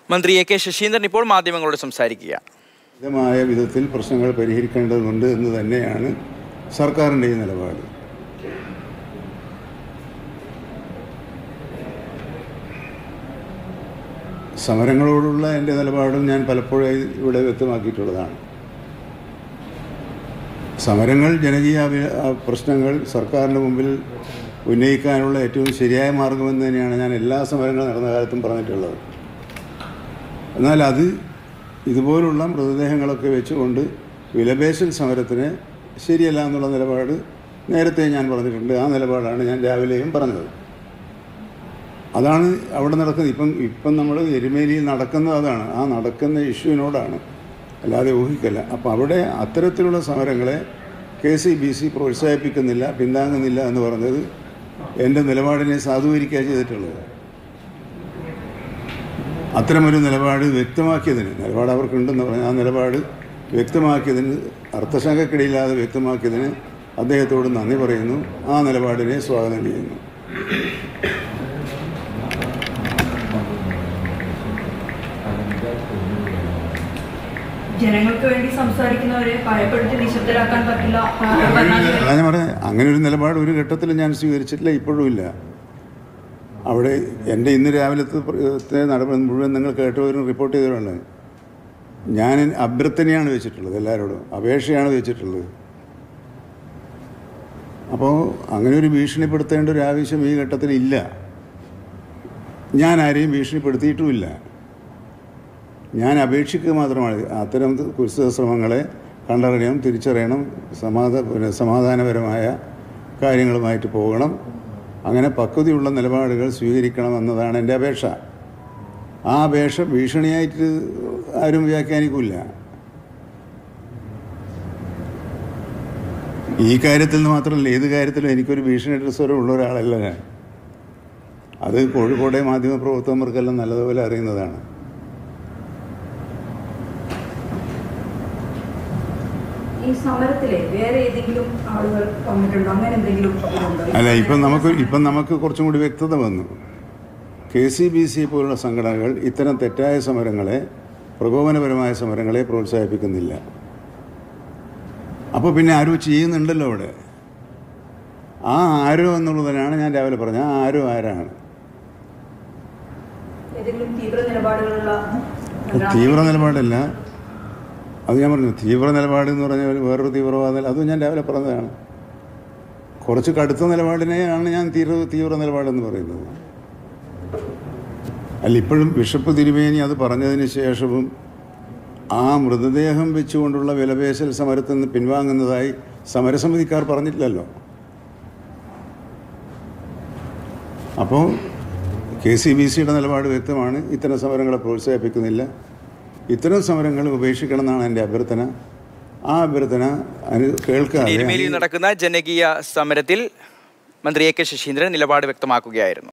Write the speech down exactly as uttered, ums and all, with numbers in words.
മന്ത്രി A K Saseendran ഇപ്പോൾ മാധ്യമങ്ങളോട് സംസാരിക്കുക. മിതമായ വിധത്തിൽ പ്രശ്നങ്ങൾ പരിഹരിക്കേണ്ടതുണ്ട് എന്ന് തന്നെയാണ് സർക്കാരിൻ്റെ ഈ നിലപാട്. സമരങ്ങളോടുള്ള എൻ്റെ നിലപാടും ഞാൻ പലപ്പോഴും ഇവിടെ വ്യക്തമാക്കിയിട്ടുള്ളതാണ്. സമരങ്ങൾ ജനകീയ പ്രശ്നങ്ങൾ സർക്കാരിൻ്റെ മുമ്പിൽ ഉന്നയിക്കാനുള്ള ഏറ്റവും ശരിയായ മാർഗമെന്ന് തന്നെയാണ് ഞാൻ എല്ലാ സമരങ്ങളും നടന്ന കാലത്തും പറഞ്ഞിട്ടുള്ളത്. എന്നാൽ അത് ഇതുപോലുള്ള മൃതദേഹങ്ങളൊക്കെ വെച്ചുകൊണ്ട് വിലപേശൽ സമരത്തിന് ശരിയല്ല എന്നുള്ള നിലപാട് നേരത്തെ ഞാൻ പറഞ്ഞിട്ടുണ്ട്. ആ നിലപാടാണ് ഞാൻ രാവിലെയും പറഞ്ഞത്. അതാണ് അവിടെ നടക്കുന്നത്. ഇപ്പം ഇപ്പം നമ്മൾ എരുമേലിയിൽ നടക്കുന്നത് അതാണ്. ആ നടക്കുന്ന ഇഷ്യൂവിനോടാണ്, അല്ലാതെ ഊഹിക്കല്ല. അപ്പോൾ അവിടെ അത്തരത്തിലുള്ള സമരങ്ങളെ കെ സി ബി സി പ്രോത്സാഹിപ്പിക്കുന്നില്ല, പിന്താങ്ങുന്നില്ല എന്ന് പറഞ്ഞത് എൻ്റെ നിലപാടിനെ സാധൂകരിക്കുക ചെയ്തിട്ടുള്ളത്. അത്തരമൊരു നിലപാട് വ്യക്തമാക്കിയതിന്, നിലപാട് അവർക്കുണ്ടെന്ന് പറഞ്ഞാൽ ആ നിലപാട് വ്യക്തമാക്കിയതിന്, അർത്ഥശങ്കക്കിടയില്ലാതെ വ്യക്തമാക്കിയതിന് അദ്ദേഹത്തോട് നന്ദി പറയുന്നു. ആ നിലപാടിനെ സ്വാഗതം ചെയ്യുന്നു. ജനങ്ങൾക്ക് വേണ്ടി സംസാരിക്കുന്നവരെ ഭയപ്പെടുത്തി നിശബ്ദരാക്കാൻ പറ്റില്ല. അതാ ഞാൻ പറഞ്ഞത്, അങ്ങനെ ഒരു നിലപാട് ഒരു ഘട്ടത്തിലും ഞാൻ സ്വീകരിച്ചിട്ടില്ല, ഇപ്പോഴും ഇല്ല. അവിടെ എൻ്റെ ഇന്ന് രാവിലത്തെ നടപടി മുഴുവൻ നിങ്ങൾ കേട്ടവരും റിപ്പോർട്ട് ചെയ്തവരാണ്. ഞാൻ അഭ്യർത്ഥനയാണ് വെച്ചിട്ടുള്ളത്, എല്ലാവരോടും അപേക്ഷയാണ് വെച്ചിട്ടുള്ളത്. അപ്പോൾ അങ്ങനെ ഒരു ഭീഷണിപ്പെടുത്തേണ്ട ഒരു ആവശ്യം ഈ ഘട്ടത്തിൽ ഇല്ല. ഞാൻ ആരെയും ഭീഷണിപ്പെടുത്തിയിട്ടുമില്ല. ഞാൻ അപേക്ഷിക്കുക മാത്രമാണ്. അത്തരം കുത്സിത ശ്രമങ്ങളെ കണ്ടറിയണം, തിരിച്ചറിയണം, സമാധാ സമാധാനപരമായ കാര്യങ്ങളുമായിട്ട് പോകണം, അങ്ങനെ പക്വതയുള്ള നിലപാടുകൾ സ്വീകരിക്കണം എന്നതാണ് എൻ്റെ അപേക്ഷ. ആ അപേക്ഷ ഭീഷണിയായിട്ട് ആരും വ്യാഖ്യാനിക്കില്ല. ഈ കാര്യത്തിൽ നിന്ന് മാത്രമല്ല, ഏത് കാര്യത്തിലും എനിക്കൊരു ഭീഷണിയുടെ സ്വരം ഉള്ള ഒരാളല്ല ഞാൻ. അത് കോഴിക്കോട്ടെ മാധ്യമപ്രവർത്തകർക്കെല്ലാം നല്ലതുപോലെ അറിയുന്നതാണ്. ഈ സമരത്തിലെ വേറെ ഏതെങ്കിലും ആളുകൾ വന്നിട്ടുണ്ടോ? അങ്ങനെ എന്തെങ്കിലും അല്ല, ഇപ്പം നമുക്ക് ഇപ്പം നമുക്ക് കുറച്ചും കൂടി വ്യക്തത വന്നു. കെ സി ബി സി പോലുള്ള സംഘടനകൾ ഇത്തരം തെറ്റായ സമരങ്ങളെ, പ്രകോപനപരമായ സമരങ്ങളെ പ്രോത്സാഹിപ്പിക്കുന്നില്ല. അപ്പോൾ പിന്നെ ആരോ ചെയ്യുന്നുണ്ടല്ലോ അവിടെ. ആ ആരോ എന്നുള്ളതിനാണ് ഞാൻ രാവിലെ പറഞ്ഞത്. ആ ആരോ ആരാണ്? തീവ്ര നിലപാടല്ല, അത് ഞാൻ പറഞ്ഞു. തീവ്ര നിലപാട് എന്ന് പറഞ്ഞാൽ വേറൊരു തീവ്രവാദം, അതും ഞാൻ രാവിലെ പറഞ്ഞതാണ്. കുറച്ച് കടുത്ത നിലപാടിനെയാണ് ഞാൻ തീവ്ര തീവ്ര നിലപാടെന്ന് പറയുന്നത്. അല്ല, ഇപ്പോഴും ബിഷപ്പ് തിരുമേനി അത് പറഞ്ഞതിന് ശേഷവും ആ മൃതദേഹം വെച്ചുകൊണ്ടുള്ള വിലപേശൽ സമരത്തിൽ നിന്ന് പിൻവാങ്ങുന്നതായി സമരസമിതിക്കാർ പറഞ്ഞിട്ടില്ലല്ലോ. അപ്പോൾ കെ സി ബി സിയുടെ നിലപാട് വ്യക്തമാണ്. ഇത്തരം സമരങ്ങളെ പ്രോത്സാഹിപ്പിക്കുന്നില്ല. ഇത്തരം സമരങ്ങൾ ഉപേക്ഷിക്കണം എന്നാണ് എൻ്റെ അഭ്യർത്ഥന. ആ അഭ്യർത്ഥന കേൾക്കാതെ നടക്കുന്ന ജനകീയ സമരത്തിൽ മന്ത്രി എ കെ ശശീന്ദ്രൻ നിലപാട് വ്യക്തമാക്കുകയായിരുന്നു.